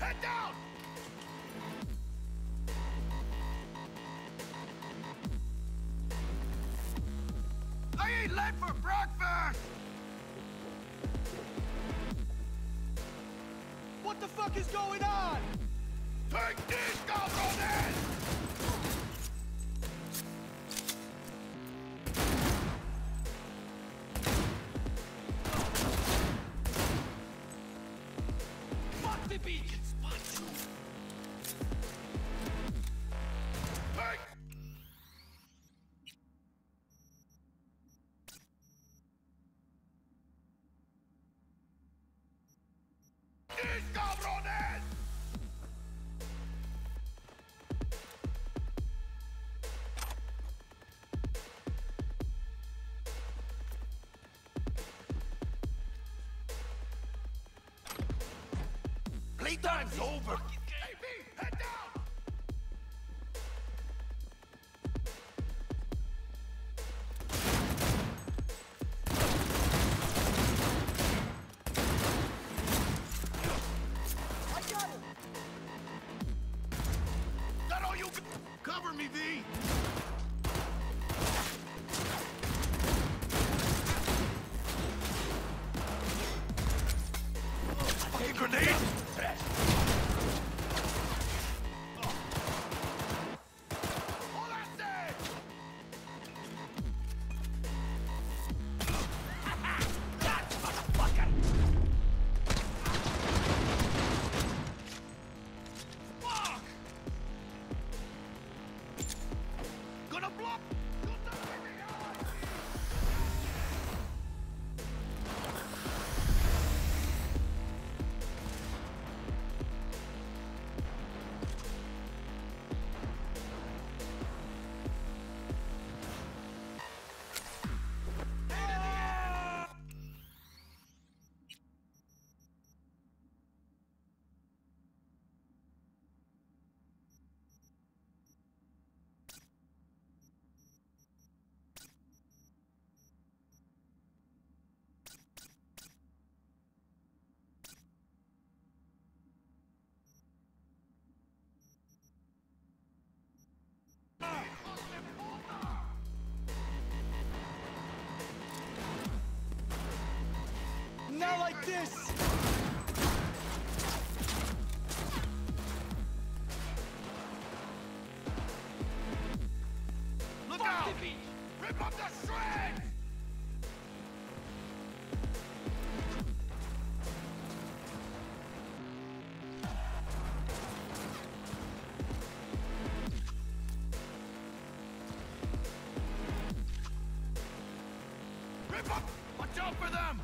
Head down! I eat lead for breakfast! What the fuck is going on? Take this, cabrones! Fuck the beacon! Spot you! Take this, cabrones! Playtime's over! AB, head down! I got him! That all you cover me, V! Fucking grenade! Gonna block! Not like this! Look Fuck out! the beat! Rip up the shreds! Rip up! Watch out for them!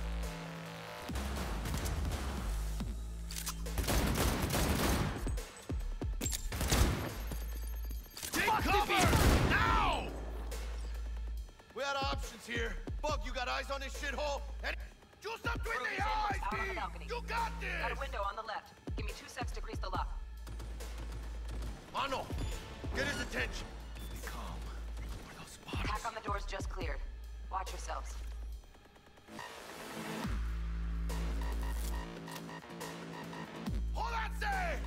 Take Fuck the cover! beat! Now! We had options here. Bug, you got eyes on this shithole? And you stop between the eyes, Out on the B! balcony. You got this! Got a window on the left. Give me 2 secs to grease the lock. Mano, get his attention. Be calm. Where those spotters? Hack on the doors just cleared. Watch yourselves. Hold on, say!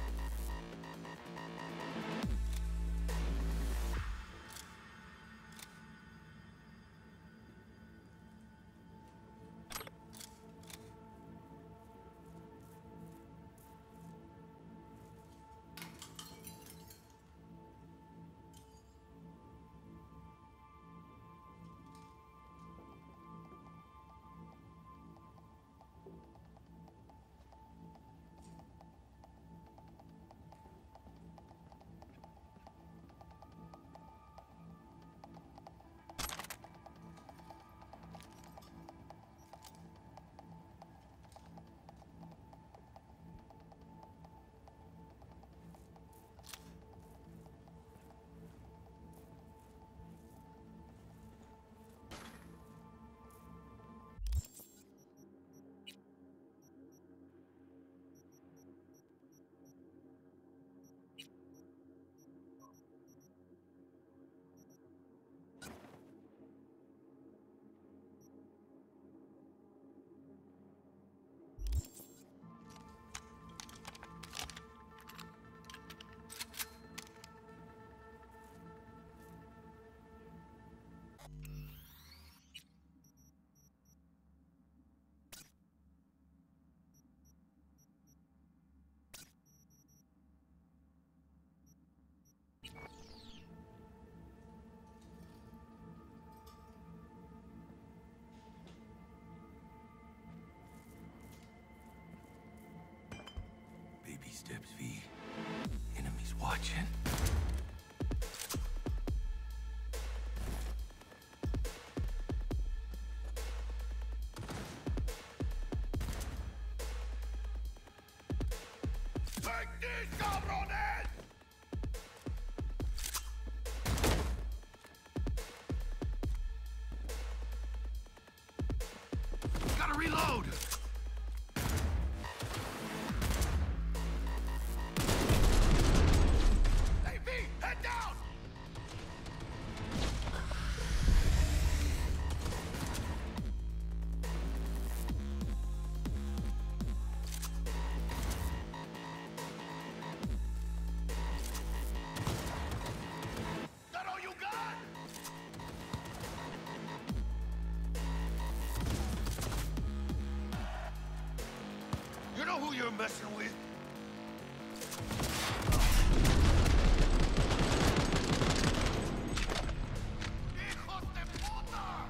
steps, V. Enemies watching. Take this, cabrones! Gotta reload! Hey, V, head down! That all you got? You know who you're messing with? ¡Hijos de puta!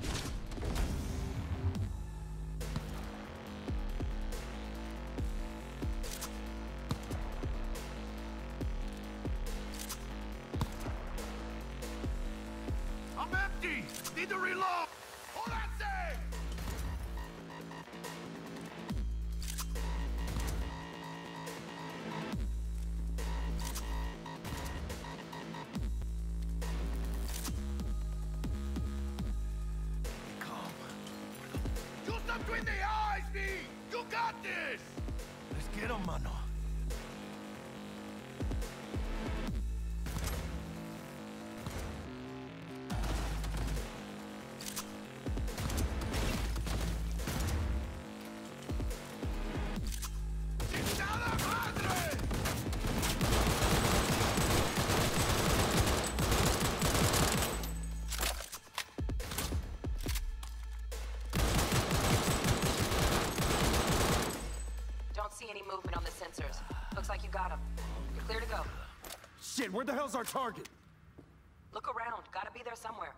I'm empty! Need to reload! Hold on, say! Calm. You stop between the eyes, V! You got this! Let's get him, mano. ¡Chingada madre! Don't see any movement on the sensors. Looks like you got them. You're clear to go. Shit, where the hell's our target? Look around. Gotta be there somewhere.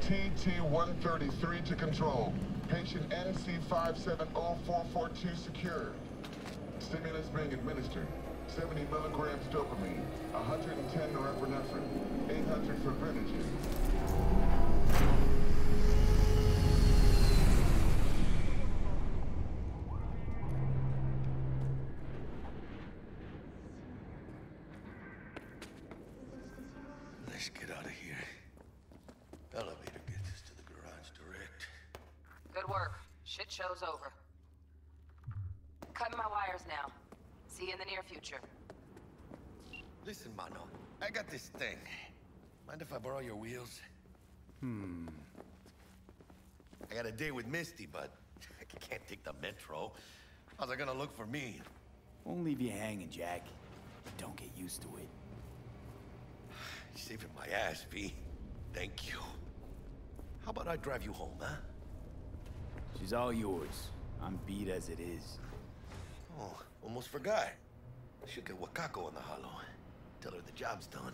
TT-133 to control. Patient NC570442 secured. Stimulus being administered. 70 milligrams dopamine, 110 norepinephrine, 800 for Grenogen. Let's get out of here. Elevator gets us to the garage direct. Good work. Shit show's over. Cutting my wires now. See you in the near future. Listen, Mano. I got this thing. Mind if I borrow your wheels? I got a date with Misty, but I can't take the metro. How's it gonna look for me? Won't leave you hanging, Jack. Don't get used to it. You're saving my ass, V. Thank you. How about I drive you home, huh? She's all yours. I'm beat as it is. Oh, almost forgot. Should get Wakako on the holo. Tell her the job's done.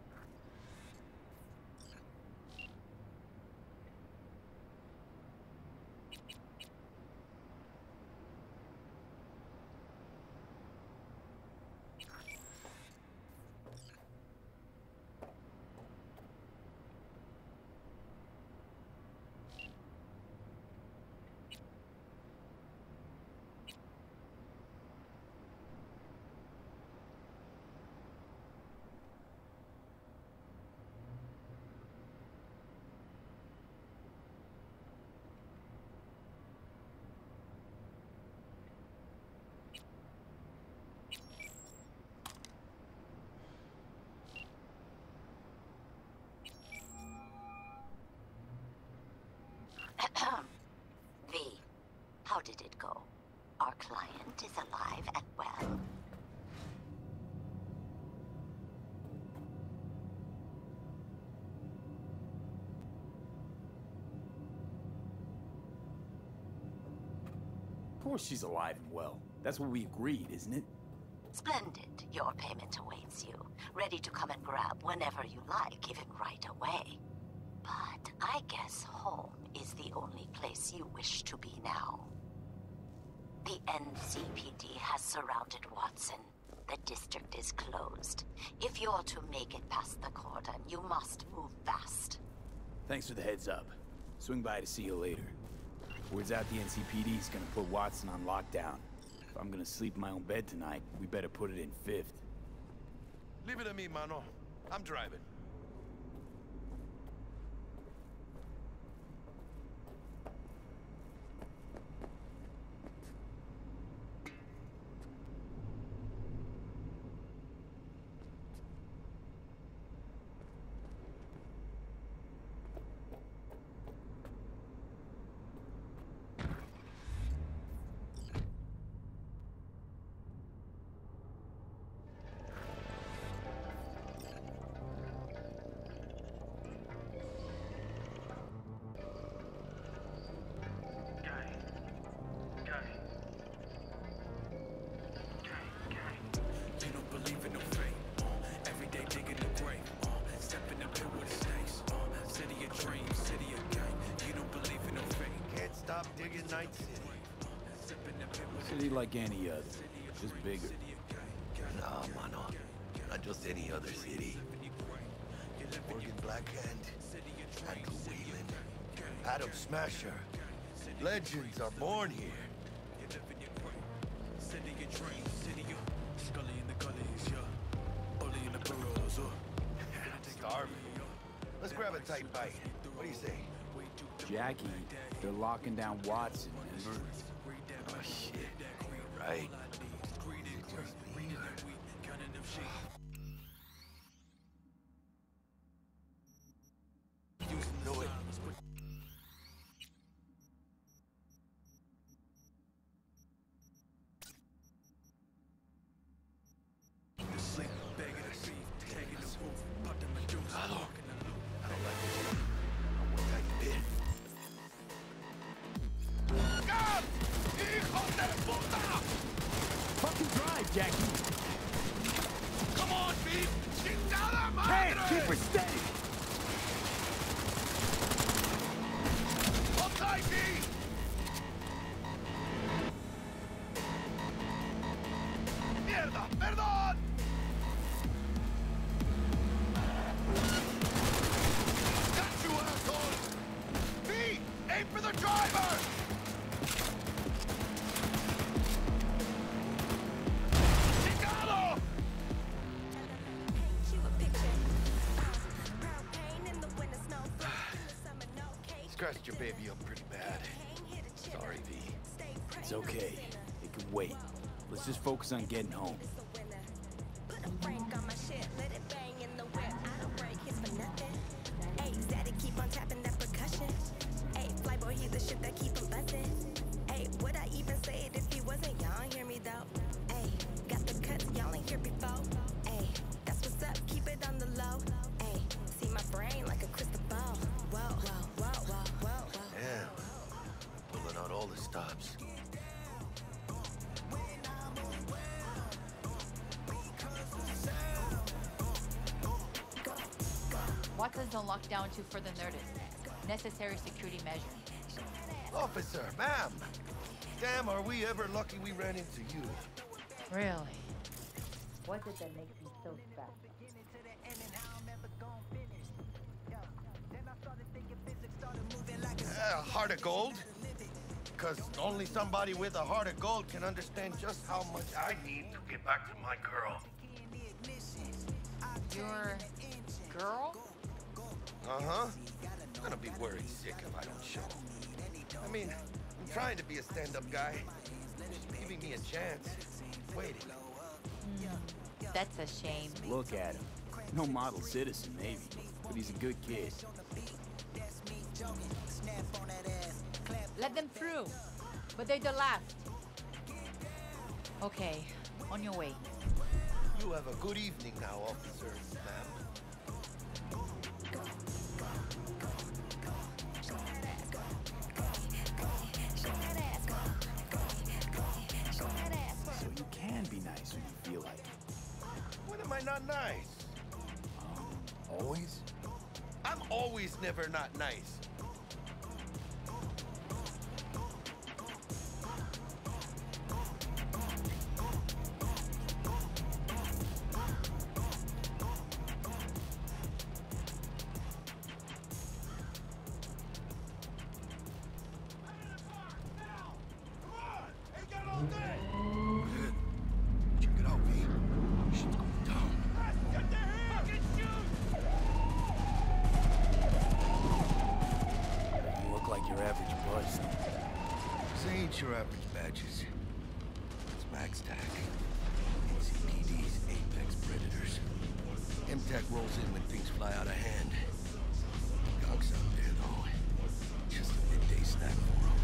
V, how did it go? Our client is alive and well. Of course she's alive and well. That's what we agreed, isn't it? Splendid. Your payment awaits you. Ready to come and grab whenever you like, even right away. But I guess home is the only place you wish to be now. The NCPD has surrounded Watson. The district is closed. If you're to make it past the cordon, you must move fast. Thanks for the heads up. Swing by to see you later. Word's out the NCPD's gonna put Watson on lockdown. If I'm gonna sleep in my own bed tonight, we better put it in 5th. Leave it to me, Mano. I'm driving. Digging Night City. City like any other, just bigger. Nah, Mano. Not just any other city. Morgan Blackhand, Andrew Whelan, Adam Smasher. Legends are born here. Starving. Let's grab a tight bite. What do you say? Jackie, they're locking down Watson. Oh, shit. Right. You know it. Fucking drive, Jackie! Come on, Pete! Chingada madre! Hey, keep her steady! messed your baby up pretty bad. Sorry, V. It's okay. It can wait. Let's just focus on getting home. Stops. Watson's on lockdown to further notice. Necessary security measure. Officer, ma'am. Damn, are we ever lucky we ran into you. Really? What did that make him so special? Heart of gold? Because only somebody with a heart of gold can understand just how much I need to get back to my girl. Your girl? Uh-huh. I'm gonna be worried sick if I don't show. I mean, I'm trying to be a stand-up guy. She's giving me a chance. Waiting. That's a shame. Look at him. No model citizen, maybe, but he's a good kid. Let them through. But they're the last. Okay, on your way. You have a good evening now, officer, ma'am. So you can be nice when you feel like it. When am I not nice? Always? I'm always never not nice. Check it out, V. Shit's going down. Get the hell! Fucking shoot! You look like your average buzz. This ain't your average badges. It's MaxTac. NCPD's apex predators. MTAC rolls in when things fly out of hand. Gonks out there, though. Just a midday snack for them.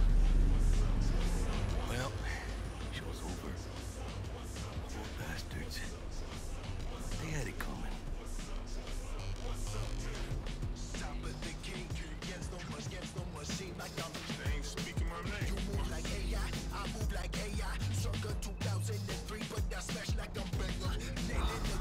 Well, show's over. Poor bastards. They had it coming. Speaking my name. You move like AI, I move like AI. Circa 2003, but I smash like I'm banger. Nailing the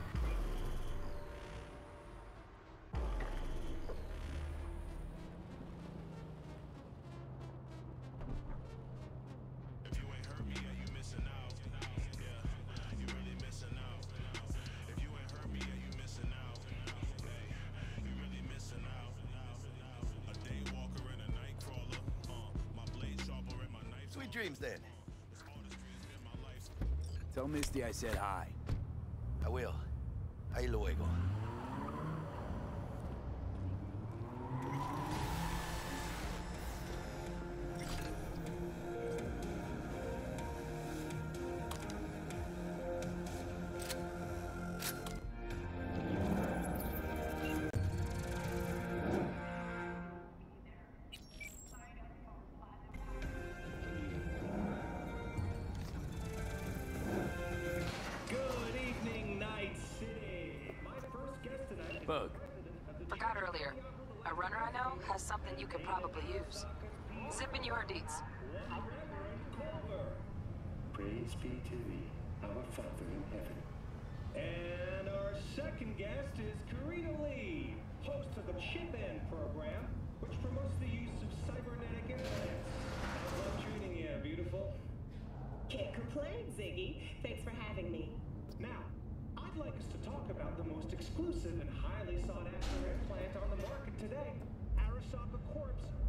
If you ain't heard me, yeah, you missing out. Yeah, you really missing out. If you ain't heard me, yeah, you missing out. Hey, you really missing out. A day walker and a night crawler. My blade sharper and my knife. Sweet dreams, then. Tell Misty I said hi. I will. Ahí luego. Bug. Forgot earlier. A runner I know has something you could probably use. Zip in your deeds. Praise be to thee, our Father in heaven. And our second guest is Karina Lee, host of the Chip In program, which promotes the use of cybernetic implants. I love treating you, beautiful. Can't complain, Ziggy. Thanks for having me. Now, I'd like us to talk about the most exclusive and highly sought-after implant on the market today, Arasaka Corp's